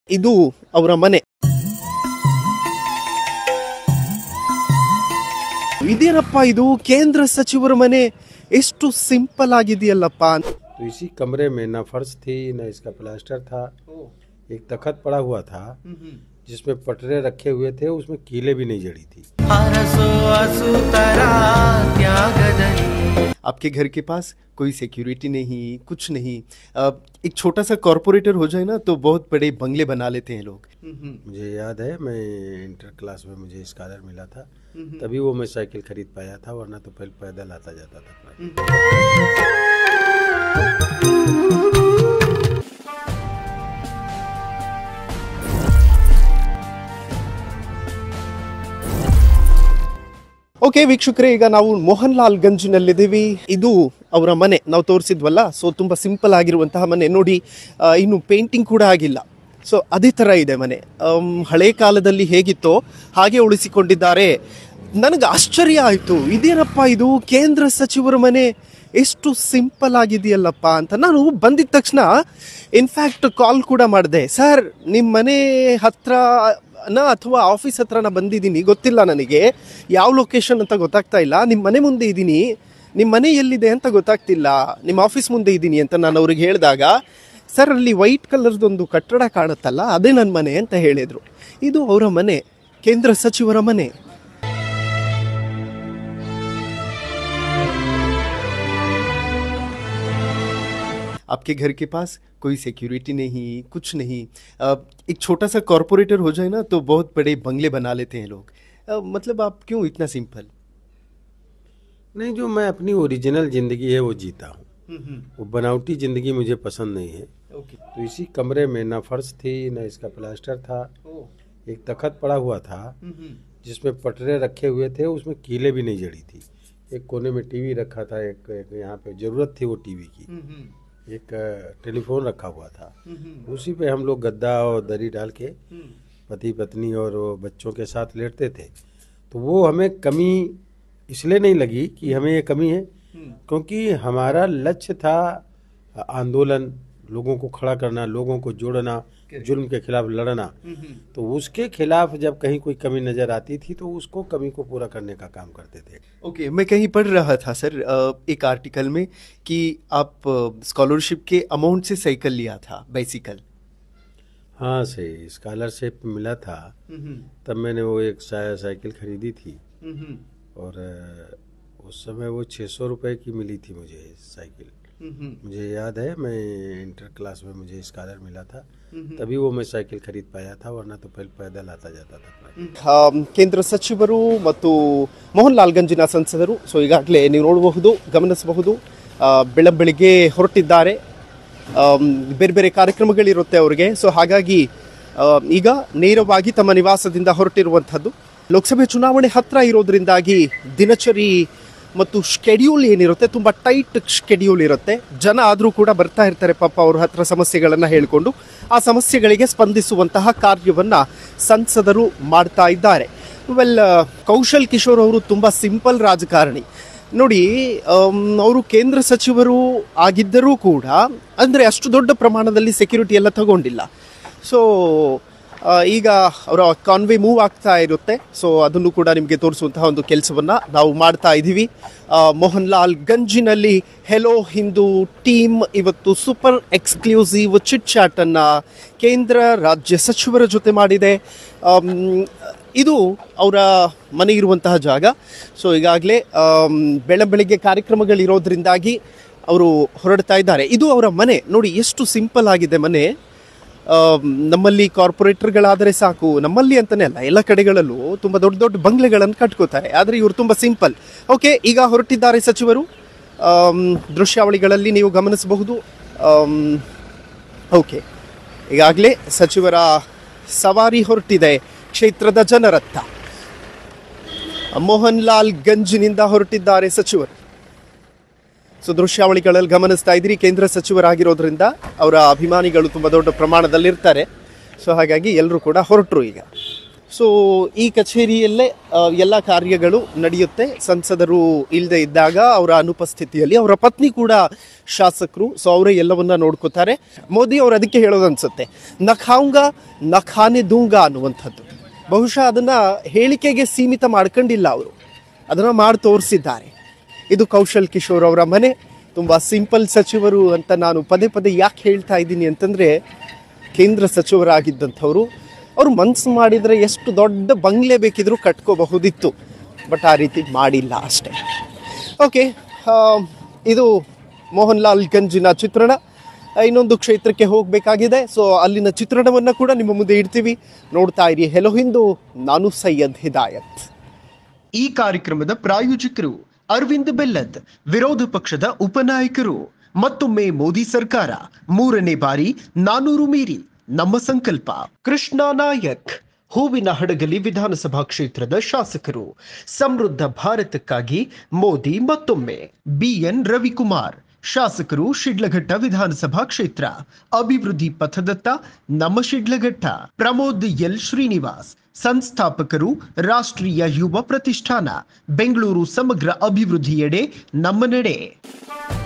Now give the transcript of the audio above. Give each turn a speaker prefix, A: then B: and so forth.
A: ಇದು ಅವರ ಮನೆ. ಇದೇನಪ್ಪ ಇದು ಕೇಂದ್ರ ಸಚಿವರ ಮನೆ, ಎಷ್ಟು ಸಿಂಪಲ್ ಆಗಿದೆಯಲ್ಲಪ್ಪ.
B: तो इसी कमरे में ना फर्श थी ना इसका प्लास्टर था. एक तखत पड़ा हुआ था जिसमें पटरे रखे हुए थे, उसमें कीले भी नहीं जड़ी थी.
A: आपके घर के पास कोई सिक्योरिटी नहीं, कुछ नहीं. एक छोटा सा कॉर्पोरेटर हो जाए ना तो बहुत बड़े बंगले बना लेते हैं लोग.
B: मुझे याद है, मैं इंटर क्लास में मुझे स्कॉलर मिला था, तभी वो मैं साइकिल खरीद पाया था, वरना तो पहले पैदल आता जाता था.
A: ಓಕೆ ವೀಕ್ಷಕರೇ, ಈಗ ನಾವು ಮೋಹನ್ ಲಾಲ್ ಗಂಜ್ನಲ್ಲಿದ್ದೀವಿ. ಇದು ಅವರ ಮನೆ, ನಾವು ತೋರಿಸಿದ್ವಲ್ಲ. ಸೊ ತುಂಬ ಸಿಂಪಲ್ ಆಗಿರುವಂತಹ ಮನೆ ನೋಡಿ. ಇನ್ನು ಪೇಂಟಿಂಗ್ ಕೂಡ ಆಗಿಲ್ಲ. ಸೊ ಅದೇ ಥರ ಇದೆ ಮನೆ. ಹಳೆ ಕಾಲದಲ್ಲಿ ಹೇಗಿತ್ತೋ ಹಾಗೆ ಉಳಿಸಿಕೊಂಡಿದ್ದಾರೆ. ನನಗೆ ಆಶ್ಚರ್ಯ ಆಯಿತು, ಇದೇನಪ್ಪ ಇದು ಕೇಂದ್ರ ಸಚಿವರ ಮನೆ, ಎಷ್ಟು ಸಿಂಪಲ್ ಆಗಿದೆಯಲ್ಲಪ್ಪ ಅಂತ. ನಾನು ಬಂದಿದ್ದ ತಕ್ಷಣ ಇನ್ಫ್ಯಾಕ್ಟ್ ಕಾಲ್ ಕೂಡ ಮಾಡಿದೆ. ಸರ್, ನಿಮ್ಮ ಮನೆ ಹತ್ರ ಅಥವಾ ಆಫೀಸ್ ಹತ್ರ ಬಂದಿದ್ದೀನಿ, ಗೊತ್ತಿಲ್ಲ ನನಗೆ ಯಾವ ಲೊಕೇಶನ್ ಅಂತ ಗೊತ್ತಾಗ್ತಾ ಇಲ್ಲ. ನಿಮ್ಮ ಮನೆ ಮುಂದೆ ಇದ್ದೀನಿ, ನಿಮ್ಮ ಮನೆ ಎಲ್ಲಿದೆ ಅಂತ ಗೊತ್ತಾಗ್ತಿಲ್ಲ, ನಿಮ್ಮ ಆಫೀಸ್ ಮುಂದೆ ಇದ್ದೀನಿ ಅಂತ ನಾನು ಅವ್ರಿಗೆ ಹೇಳಿದಾಗ, ಸರ್ ಅಲ್ಲಿ ವೈಟ್ ಕಲರ್ದೊಂದು ಕಟ್ಟಡ ಕಾಣುತ್ತಲ್ಲ, ಅದೇ ನನ್ನ ಮನೆ ಅಂತ ಹೇಳಿದರು. ಇದು ಅವರ ಮನೆ, ಕೇಂದ್ರ ಸಚಿವರ ಮನೆ. आपके घर के पास कोई सिक्योरिटी नहीं, कुछ नहीं. एक छोटा सा कॉर्पोरेटर हो जाए ना तो बहुत बड़े बंगले बना लेते हैं लोग. मतलब आप क्यों इतना सिंपल?
B: नहीं, जो मैं अपनी ओरिजिनल ज़िंदगी है वो जीता हूँ. वो बनावटी ज़िंदगी मुझे पसंद नहीं है. तो इसी कमरे में ना फर्श थी ना इसका प्लास्टर था. एक तखत पड़ा हुआ था जिसमें पटरे रखे हुए थे, उसमें कीले भी नहीं जड़ी थी. एक कोने में टीवी रखा था, एक यहाँ पे ज़रूरत थी वो टीवी की. एक टेलीफोन रखा हुआ था, उसी पे हम लोग गद्दा और दरी डाल के पति पत्नी और बच्चों के साथ लेटते थे. तो वो हमें कमी इसलिए नहीं लगी कि हमें ये कमी है, क्योंकि हमारा लक्ष्य था आंदोलन, लोगों को खड़ा करना, लोगों को जोड़ना, जुल्म के खिलाफ लड़ना. तो उसके खिलाफ जब कहीं कोई कमी नज़र आती थी तो उसको कमी को पूरा करने का काम करते थे.
A: ओके, मैं कहीं पढ़ रहा था सर एक आर्टिकल में कि आप स्कॉलरशिप के अमाउंट से साइकिल लिया था, बाइसिकल.
B: हाँ, सही स्कॉलरशिप मिला था, तब मैंने वो एक साइकिल खरीदी थी. और उस समय वो 600 रुपये की मिली थी मुझे साइकिल. मुझे याद है, मैं इंटर क्लास में मुझे स्कॉलर मिला था, तभी वो मैं साइकिल खरीद पाया था, वरना तो पहले पैदल आता जाता था.
A: ಕೇಂದ್ರ ಸಚಿವರು ಮತ್ತು ಮೋಹನ್ ಲಾಲ್ ಗಂಜಿನ ಸಂಸದರು. ಸೊ ಈಗಾಗಲೇ ನೀವು ನೋಡಬಹುದು, ಗಮನಿಸಬಹುದು, ಬೆಳಗ್ಗೆ ಹೊರಟಿದ್ದಾರೆ. ಬೇರೆ ಬೇರೆ ಕಾರ್ಯಕ್ರಮಗಳಿರುತ್ತೆ ಅವರಿಗೆ. ಸೊ ಹಾಗಾಗಿ ಈಗ ನೇರವಾಗಿ ತಮ್ಮ ನಿವಾಸದಿಂದ ಹೊರಟಿರುವಂಥದ್ದು. ಲೋಕಸಭೆ ಚುನಾವಣೆ ಹತ್ತಿರ ಇರೋದ್ರಿಂದಾಗಿ ದಿನಚರಿ ಮತ್ತು ಶೆಡ್ಯೂಲ್ ಏನಿರುತ್ತೆ ತುಂಬ ಟೈಟ್ ಶೆಡ್ಯೂಲ್ ಇರುತ್ತೆ. ಜನ ಆದರೂ ಕೂಡ ಬರ್ತಾ ಇರ್ತಾರೆ ಪಾಪ, ಅವ್ರ ಹತ್ರ ಸಮಸ್ಯೆಗಳನ್ನು ಹೇಳಿಕೊಂಡು ಆ ಸಮಸ್ಯೆಗಳಿಗೆ ಸ್ಪಂದಿಸುವಂತಹ ಕಾರ್ಯವನ್ನು ಸಂಸದರು ಮಾಡ್ತಾ ಇದ್ದಾರೆ. ಕೌಶಲ್ ಕಿಶೋರ್ ಅವರು ತುಂಬ ಸಿಂಪಲ್ ರಾಜಕಾರಣಿ ನೋಡಿ. ಅವರು ಕೇಂದ್ರ ಸಚಿವರು ಆಗಿದ್ದರೂ ಕೂಡ ಅಂದರೆ ಅಷ್ಟು ದೊಡ್ಡ ಪ್ರಮಾಣದಲ್ಲಿ ಸೆಕ್ಯೂರಿಟಿ ಎಲ್ಲ ತಗೊಂಡಿಲ್ಲ. ಸೊ ಈಗ ಅವರ ಕಾನ್ವೆ ಮೂವ್ ಆಗ್ತಾ ಇರುತ್ತೆ. ಸೊ ಅದನ್ನು ಕೂಡ ನಿಮಗೆ ತೋರಿಸುವಂತಹ ಒಂದು ಕೆಲಸವನ್ನು ನಾವು ಮಾಡ್ತಾ ಇದ್ದೀವಿ. ಮೋಹನ್ ಲಾಲ್ ಗಂಜಿನಲ್ಲಿ ಹೆಲೋ ಹಿಂದೂ ಟೀಮ್ ಇವತ್ತು ಸೂಪರ್ ಎಕ್ಸ್ಕ್ಲೂಸಿವ್ ಚಿಟ್ ಚಾಟನ್ನು ಕೇಂದ್ರ ರಾಜ್ಯ ಸಚಿವರ ಜೊತೆ ಮಾಡಿದೆ. ಇದು ಅವರ ಮನೆ ಇರುವಂತಹ ಜಾಗ. ಸೊ ಈಗಾಗಲೇ ಬೆಳಗ್ಗೆ ಕಾರ್ಯಕ್ರಮಗಳಿರೋದ್ರಿಂದಾಗಿ ಅವರು ಹೊರಡ್ತಾ ಇದ್ದಾರೆ. ಇದು ಅವರ ಮನೆ ನೋಡಿ, ಎಷ್ಟು ಸಿಂಪಲ್ ಆಗಿದೆ ಮನೆ. ನಮ್ಮಲ್ಲಿ ಕಾರ್ಪೊರೇಟರ್ಗಳಾದರೆ ಸಾಕು, ನಮ್ಮಲ್ಲಿ ಅಂತಲೇ ಅಲ್ಲ, ಎಲ್ಲ ಕಡೆಗಳಲ್ಲೂ ತುಂಬ ದೊಡ್ಡ ದೊಡ್ಡ ಬಂಗ್ಲೆಗಳನ್ನು ಕಟ್ಕೋತಾರೆ. ಆದರೆ ಇವರು ತುಂಬ ಸಿಂಪಲ್. ಓಕೆ, ಈಗ ಹೊರಟಿದ್ದಾರೆ ಸಚಿವರು. ದೃಶ್ಯಾವಳಿಗಳಲ್ಲಿ ನೀವು ಗಮನಿಸಬಹುದು. ಓಕೆ, ಈಗಾಗಲೇ ಸಚಿವರ ಸವಾರಿ ಹೊರಟಿದೆ ಕ್ಷೇತ್ರದ ಜನರತ್ತ. ಮೋಹನ್ ಲಾಲ್ ಗಂಜ್ನಿಂದ ಹೊರಟಿದ್ದಾರೆ ಸಚಿವರು. ಸೊ ದೃಶ್ಯಾವಳಿಗಳಲ್ಲಿ ಗಮನಿಸ್ತಾ ಇದ್ದೀರಿ, ಕೇಂದ್ರ ಸಚಿವರಾಗಿರೋದ್ರಿಂದ ಅವರ ಅಭಿಮಾನಿಗಳು ತುಂಬ ದೊಡ್ಡ ಪ್ರಮಾಣದಲ್ಲಿರ್ತಾರೆ. ಸೊ ಹಾಗಾಗಿ ಎಲ್ಲರೂ ಕೂಡ ಹೊರಟರು ಈಗ. ಸೊ ಈ ಕಚೇರಿಯಲ್ಲೇ ಎಲ್ಲ ಕಾರ್ಯಗಳು ನಡೆಯುತ್ತೆ. ಸಂಸದರು ಇಲ್ಲದೆ ಇದ್ದಾಗ ಅವರ ಅನುಪಸ್ಥಿತಿಯಲ್ಲಿ ಅವರ ಪತ್ನಿ ಕೂಡ ಶಾಸಕರು, ಸೊ ಅವರೇ ಎಲ್ಲವನ್ನ ನೋಡ್ಕೋತಾರೆ. ಮೋದಿ ಅವರು ಅದಕ್ಕೆ ಹೇಳೋದು ಅನ್ಸುತ್ತೆ, ನ ಖಾಂಗಾ ನ ಖಾನೆ ದೂಂಗಾ ಅನ್ನುವಂಥದ್ದು. ಬಹುಶಃ ಅದನ್ನು ಹೇಳಿಕೆಗೆ ಸೀಮಿತ ಮಾಡ್ಕೊಂಡಿಲ್ಲ, ಅವರು ಅದನ್ನು ಮಾಡಿ ತೋರಿಸಿದ್ದಾರೆ. ಇದು ಕೌಶಲ್ ಕಿಶೋರ್ ಅವರ ಮನೆ. ತುಂಬ ಸಿಂಪಲ್ ಸಚಿವರು ಅಂತ ನಾನು ಪದೇ ಪದೇ ಯಾಕೆ ಹೇಳ್ತಾ ಇದ್ದೀನಿ ಅಂತಂದರೆ, ಕೇಂದ್ರ ಸಚಿವರಾಗಿದ್ದಂಥವರು ಅವರು ಮನಸ್ಸು ಮಾಡಿದರೆ ಎಷ್ಟು ದೊಡ್ಡ ಬಂಗ್ಲೆ ಬೇಕಿದ್ರೂ ಕಟ್ಕೋಬಹುದಿತ್ತು, ಬಟ್ ಆ ರೀತಿ ಮಾಡಿಲ್ಲ ಅಷ್ಟೇ. ಓಕೆ, ಇದು ಮೋಹನ್ ಲಾಲ್ ಗಂಜಿನ ಚಿತ್ರಣ. ಇನ್ನೊಂದು ಕ್ಷೇತ್ರಕ್ಕೆ ಹೋಗಬೇಕಾಗಿದೆ, ಸೊ ಅಲ್ಲಿನ ಚಿತ್ರಣವನ್ನು ಕೂಡ ನಿಮ್ಮ ಮುಂದೆ ಇಡ್ತೀವಿ. ನೋಡ್ತಾ ಇರಿ ಹೆಲೋ ಹಿಂದೂ. ನಾನು ಸೈಯದ್ ಹಿದಾಯತ್.
C: ಈ ಕಾರ್ಯಕ್ರಮದ ಪ್ರಾಯೋಜಕರು ಅರವಿಂದ್ ಬೆಲ್ಲದ್, ವಿರೋಧ ಪಕ್ಷದ ಉಪನಾಯಕರು. ಮತ್ತೊಮ್ಮೆ ಮೋದಿ ಸರ್ಕಾರ 3ನೇ ಬಾರಿ 400 ಮೀರಿ ನಮ್ಮ ಸಂಕಲ್ಪ. ಕೃಷ್ಣ ನಾಯಕ್, ಹೂವಿನ ಹಡಗಲಿ ವಿಧಾನಸಭಾ ಕ್ಷೇತ್ರದ ಶಾಸಕರು. ಸಮೃದ್ಧ ಭಾರತಕ್ಕಾಗಿ ಮೋದಿ ಮತ್ತೊಮ್ಮೆ. ಬಿಎನ್ ರವಿಕುಮಾರ್, ಶಾಸಕರು, ಶಿಡ್ಲಘಟ್ಟ ವಿಧಾನಸಭಾ ಕ್ಷೇತ್ರ. ಅಭಿವೃದ್ಧಿ ಪಥದತ್ತ ನಮ್ಮ ಶಿಡ್ಲಘಟ್ಟ. ಪ್ರಮೋದ್ ಎಲ್ ಶ್ರೀನಿವಾಸ್, ಸಂಸ್ಥಾಪಕರು, ರಾಷ್ಟ್ರೀಯ ಯುವ ಪ್ರತಿಷ್ಠಾನ. ಬೆಂಗಳೂರು ಸಮಗ್ರ ಅಭಿವೃದ್ಧಿಯೆಡೆ ನಮ್ಮ ನಡೆ.